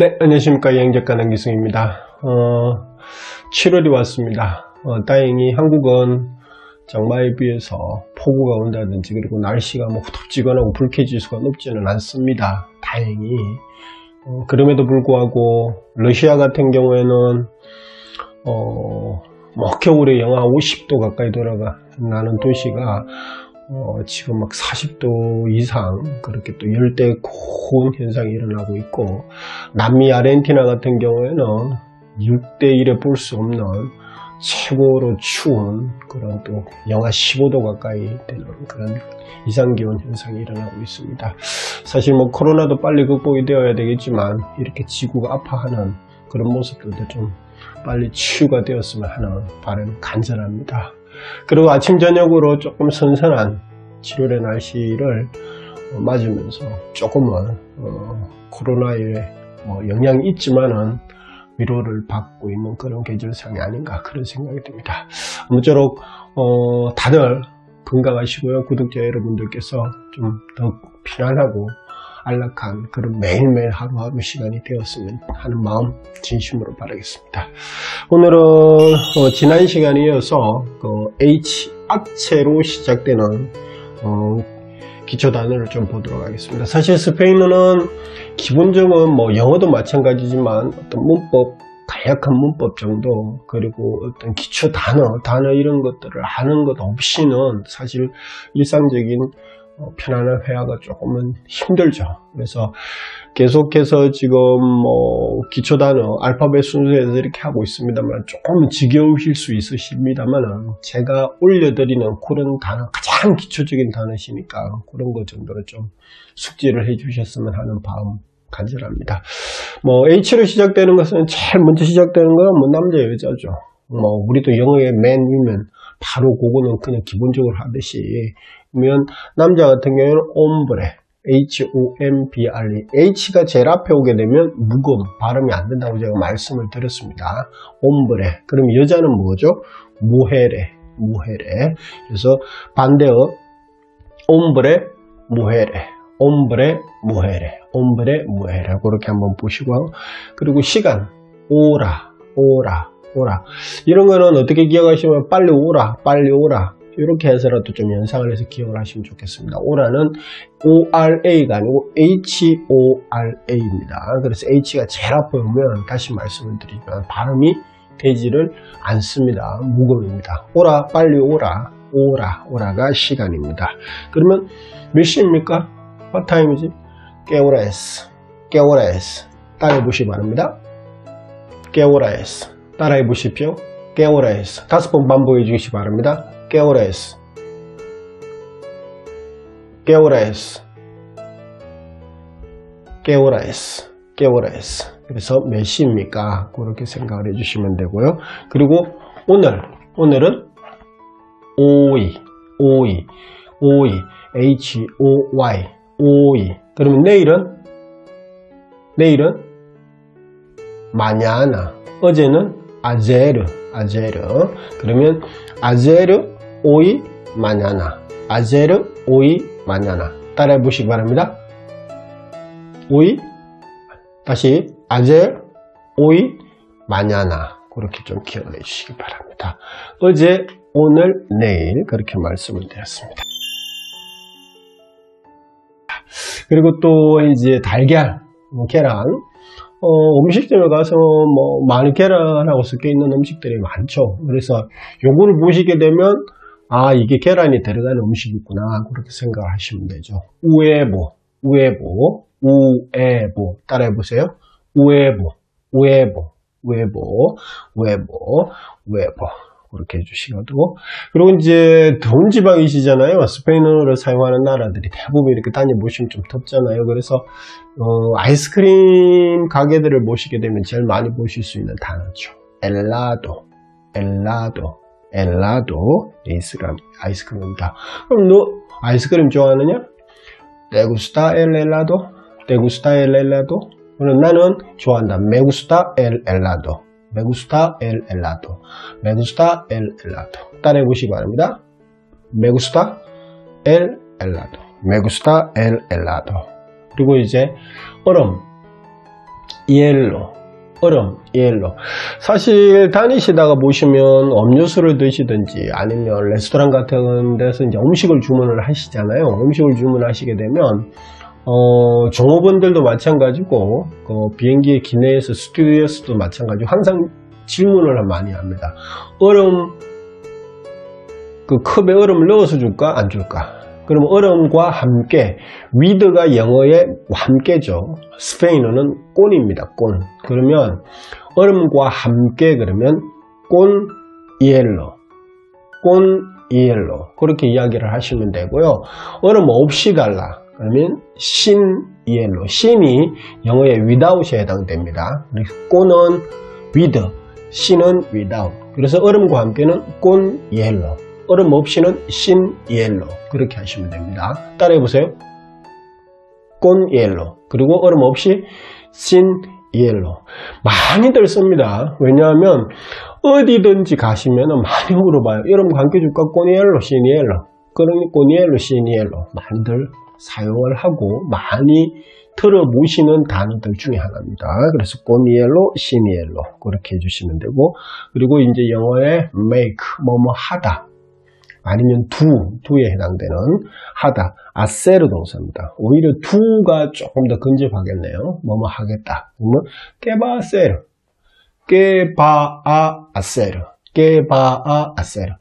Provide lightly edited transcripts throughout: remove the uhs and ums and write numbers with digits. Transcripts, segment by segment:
네, 안녕하십니까. 여행작가 남기승입니다. 7월이 왔습니다. 다행히 한국은 장마에 비해서 폭우가 온다든지 그리고 날씨가 후덥지근하고 불쾌지수가 높지는 않습니다. 다행히. 그럼에도 불구하고 러시아 같은 경우에는 겨울에 영하 50도 가까이 돌아가는 도시가 지금 40도 이상 그렇게 또 열대 고온 현상이 일어나고 있고, 남미 아르헨티나 같은 경우에는 6대1에 볼 수 없는 최고로 추운 그런 또 영하 15도 가까이 되는 그런 이상기온 현상이 일어나고 있습니다. 사실 코로나도 빨리 극복이 되어야 되겠지만 이렇게 지구가 아파하는 그런 모습들도 좀 빨리 치유가 되었으면 하는 바람이 간절합니다. 그리고 아침 저녁으로 조금 선선한 7월의 날씨를 맞으면서 조금은 코로나에 영향이 있지만은 위로를 받고 있는 그런 계절상이 아닌가 그런 생각이 듭니다. 아무쪼록 다들 건강하시고요. 구독자 여러분들께서 좀 더 편안하고 안락한 그런 매일매일 하루하루 시간이 되었으면 하는 마음 진심으로 바라겠습니다. 오늘은 지난 시간에 이어서 H 악체로 시작되는 기초 단어를 좀 보도록 하겠습니다. 사실 스페인어는 기본적은 영어도 마찬가지지만 어떤 문법, 간략한 문법 정도, 그리고 어떤 기초 단어 이런 것들을 하는 것 없이는 사실 일상적인 편안한 회화가 조금은 힘들죠. 그래서 계속해서 지금 기초 단어 알파벳 순서에서 이렇게 하고 있습니다만 조금 지겨우실 수 있으십니다만, 제가 올려드리는 그런 단어, 가장 기초적인 단어시니까 그런 것 정도로 좀 숙지를 해 주셨으면 하는 마음 간절합니다. H로 시작되는 것은 제일 먼저 시작되는 건 남자 여자죠. 우리도 영어의 man, women 바로 그거는 그냥 기본적으로 하듯이, 그러면 남자 같은 경우에는 hombre, H-O-M-B-R-E, H가 제일 앞에 오게 되면 무거움, 발음이 안 된다고 제가 말씀을 드렸습니다. hombre. 그럼 여자는 뭐죠? mujer. 그래서 반대어 hombre, mujer. 그렇게 한번 보시고, 그리고 시간, 오라. 이런 거는 어떻게 기억하시면 빨리 오라. 이렇게 해서라도 좀 연상을 해서 기억을 하시면 좋겠습니다. 오라는 ORA가 아니고 HORA입니다. 그래서 H가 제일 앞에 오면 다시 말씀을 드리지만 발음이 되지를 않습니다. 무거움입니다. 오라, 빨리 오라가 시간입니다. 그러면 몇 시입니까? What time이지? 깨오라에스. 따라해 보시기 바랍니다. 깨오라에스. 따라해 보십시오. 깨오라에스. 5번 반복해 주시기 바랍니다. 깨오라에스. 그래서 몇 시입니까? 그렇게 생각을 해주시면 되고요. 그리고 오늘은 오이, H-O-Y, 오이. 그러면 내일은 마냐나. 어제는 아제르. 그러면 아제르 오이 마냐나. 따라해 보시기 바랍니다. 다시 아제르 오이 마냐나. 그렇게 좀 기억해 주시기 바랍니다. 어제, 오늘, 내일 그렇게 말씀을 드렸습니다. 그리고 또 이제 달걀, 계란. 음식점에 가서 많이 계란하고 섞여 있는 음식들이 많죠. 그래서 요거를 보시게 되면 이게 계란이 들어가는 음식이구나 그렇게 생각하시면 되죠. 우에보. 따라해 보세요. 우에보. 그렇게 해주시고, 그리고 이제 더운 지방이시잖아요. 스페인어를 사용하는 나라들이 대부분 이렇게 다녀보시면 좀 덥잖아요. 그래서 아이스크림 가게들을 보시게 되면 제일 많이 보실 수 있는 단어죠. 엘라도 아이스크림입니다. 그럼 너 아이스크림 좋아하느냐? ¿Te gusta el helado? 그럼 나는 좋아한다. Me gusta el helado. 따라해 보시기 바랍니다. Me gusta el helado. 그리고 이제 얼음. yellow, 얼음, yellow. 사실 다니시다가 보시면 음료수를 드시든지 아니면 레스토랑 같은 데서 이제 음식을 주문을 하시잖아요. 음식을 주문하시게 되면 종업원들도 마찬가지고 비행기 기내에서 스튜디오에서도 마찬가지고 항상 질문을 많이 합니다. 얼음, 그 컵에 얼음을 넣어서 줄까 안 줄까? 그럼 얼음과 함께, with가 영어의 함께죠. 스페인어는 꼰입니다. 꼰. 그러면 얼음과 함께 그러면 꼰 yellow, 꼰 yellow 그렇게 이야기를 하시면 되고요. 얼음 없이 달라 그러면 sin yellow, sin이 영어의 without에 해당됩니다. 꼰은 with, sin은 without. 그래서 얼음과 함께는 꼰 yellow, 얼음 없이는 sin yellow 그렇게 하시면 됩니다. 따라해 보세요. 꼰 yellow 그리고 얼음 없이 sin yellow. 많이들 씁니다. 왜냐하면 어디든지 가시면 많이 물어봐요. 여러분 함께 줄까? 꼰 yellow, sin yellow. 그러니 꼰 yellow, sin yellow 많이들 사용을 하고 많이 들어보시는 단어들 중에 하나입니다. 그래서 꼰 yellow, sin yellow 그렇게 해주시면 되고, 그리고 이제 영어의 make 뭐뭐 하다 아니면 do에 해당되는 하다, hacer 동사입니다. 오히려 do가 조금 더 근접하겠네요. 뭐뭐 하겠다. 그러면 ¿qué va a hacer? ¿qué va a hacer? ¿qué va a hacer?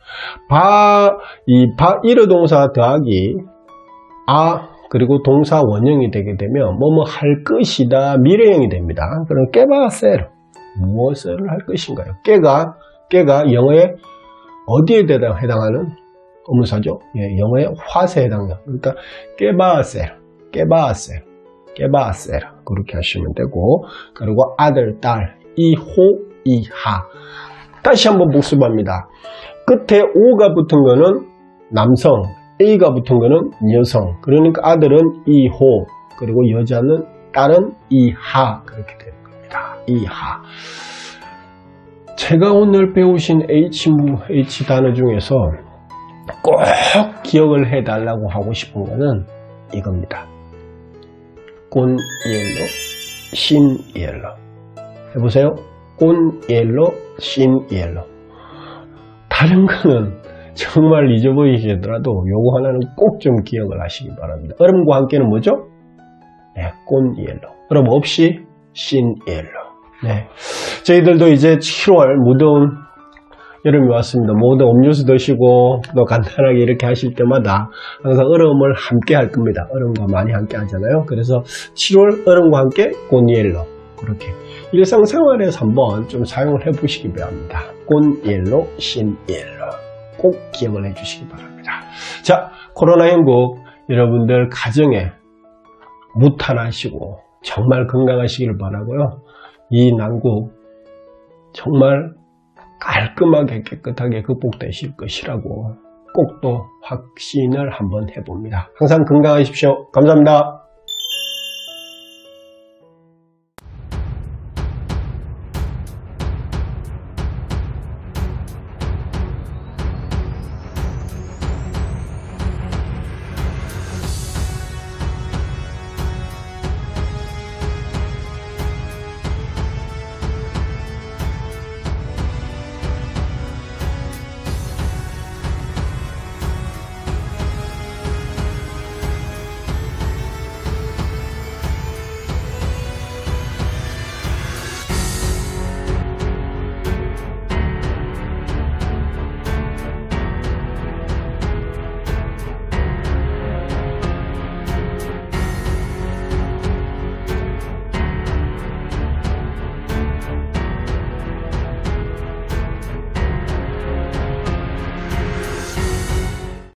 이러 동사 더하기 그리고 동사 원형이 되게 되면 뭐뭐 할 것이다 미래형이 됩니다. 그럼 ¿qué va a hacer? 무엇을 할 것인가요? 깨가 영어의 어디에 해당하는 의문사죠. 예, 영어의 화세에 해당해요. 그러니까 ¿qué va a hacer? ¿qué va a hacer? ¿qué va a hacer? 그렇게 하시면 되고, 그리고 아들, 딸, 이호, 이하. 다시 한번 복습합니다. 끝에 오가 붙은 거는 남성, A가 붙은 거는 여성. 그러니까 아들은 이호, 그리고 여자는 딸은 이하 그렇게 되는 겁니다. 이하. 제가 오늘 배우신 H 단어 중에서 꼭 기억을 해달라고 하고 싶은 거는 이겁니다. 꼰 yellow, sin yellow. 해보세요. 꼰 yellow, sin yellow. 다른 거는 정말 잊어버리시더라도 요거 하나는 꼭 좀 기억을 하시기 바랍니다. 얼음과 함께는 뭐죠? 네, 꼰 yellow. 얼음 없이 sin yellow. 네, 저희들도 이제 7월 무더운 여름이 왔습니다. 모두 음료수 드시고 또 간단하게 이렇게 하실 때마다 항상 얼음을 함께 할 겁니다. 얼음과 많이 함께 하잖아요. 그래서 7월 얼음과 함께 꼰 yellow 그렇게 일상생활에서 한번 좀 사용을 해 보시기 바랍니다. 꼰 yellow, sin yellow 꼭 기억을 해 주시기 바랍니다. 자, 코로나19 여러분들 가정에 무탈하시고 정말 건강하시길 바라고요. 이 난국 정말 깔끔하게 깨끗하게 극복되실 것이라고 꼭 또 확신을 한번 해봅니다. 항상 건강하십시오. 감사합니다.